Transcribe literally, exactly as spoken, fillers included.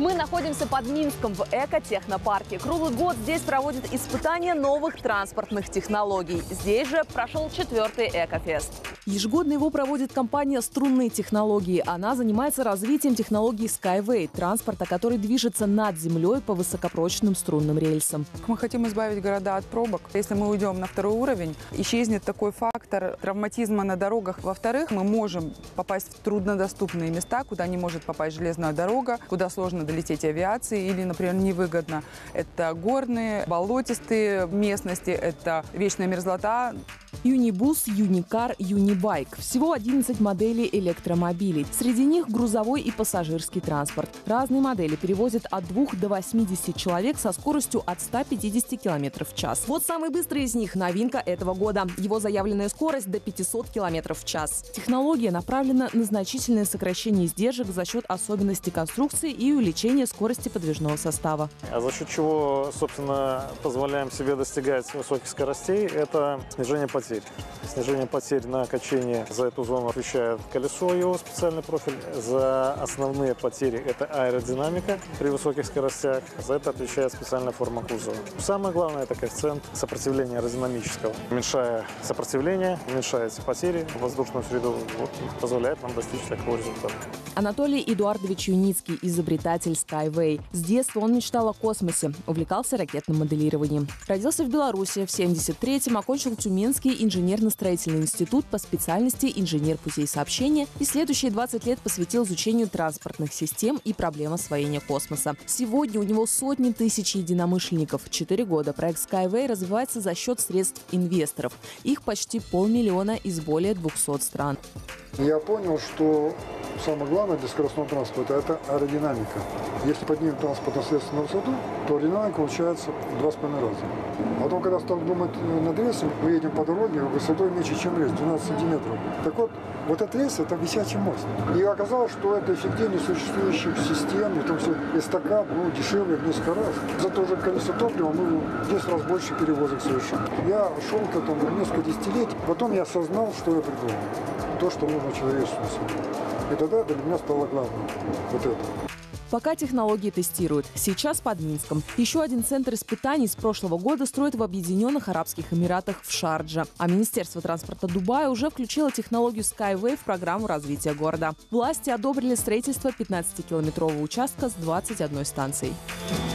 Мы находимся под Минском в экотехнопарке. Круглый год здесь проводят испытания новых транспортных технологий. Здесь же прошел четвертый Экофест. Ежегодно его проводит компания «Струнные технологии». Она занимается развитием технологий Skyway, транспорта, который движется над землей по высокопрочным струнным рельсам. Мы хотим избавить города от пробок. Если мы уйдем на второй уровень, исчезнет такой фактор травматизма на дорогах. Во-вторых, мы можем попасть в труднодоступные места, куда не может попасть железная дорога, куда сложно долететь авиации или, например, невыгодно. Это горные, болотистые местности, это вечная мерзлота. Юнибус, Юникар, Юнибайк. Всего одиннадцать моделей электромобилей. Среди них грузовой и пассажирский транспорт. Разные модели перевозят от двух до восьмидесяти человек со скоростью от ста пятидесяти километров в час. Вот самый быстрый из них – новинка этого года. Его заявленная скорость до пятисот километров в час. Технология направлена на значительное сокращение издержек за счет особенностей конструкции и увеличения скорости подвижного состава. А за счет чего, собственно, позволяем себе достигать высоких скоростей – это снижение потерь. Снижение потерь на качении за эту зону отвечает колесо, его специальный профиль. За основные потери – это аэродинамика при высоких скоростях. За это отвечает специальная форма кузова. Самое главное – это коэффициент сопротивления аэродинамического. Уменьшая сопротивление, уменьшаются потери в воздушную среду, вот, позволяет нам достичь такого результата. Анатолий Эдуардович Юницкий – изобретатель Skyway. С детства он мечтал о космосе, увлекался ракетным моделированием. Родился в Беларуси, в семьдесят третьем окончил Тюменский инженерно-строительный институт по специальности инженер путей сообщения и следующие двадцать лет посвятил изучению транспортных систем и проблем освоения космоса. Сегодня у него сотни тысяч единомышленников. Четыре года проект Skyway развивается за счет средств инвесторов. Их почти полмиллиона из более двухсот стран. Я понял, что самое главное для скоростного транспорта – это аэродинамика. Если поднимем транспортное средство на высоту, то аэродинамика получается в два с половиной раза. Потом, когда стал думать над рельсом, мы едем по дороге высотой меньше, чем рельс, двенадцать сантиметров. Так вот, вот этот рельс – это висячий мост. И оказалось, что это эффективнее существующих систем, в том числе эстакад, ну, дешевле в несколько раз. За то же количество топлива мы в десять раз больше перевозок совершаем. Я шел к этому несколько десятилетий, потом я осознал, что я придумал. То, что нужно человечеству. И тогда для меня стало главным вот это. Пока технологии тестируют. Сейчас под Минском. Еще один центр испытаний с прошлого года строят в Объединенных Арабских Эмиратах в Шардже. А Министерство транспорта Дубая уже включило технологию Skyway в программу развития города. Власти одобрили строительство пятнадцатикилометрового участка с двадцать одной станцией.